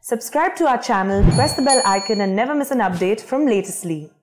Subscribe to our channel, press the bell icon and never miss an update from Latestly.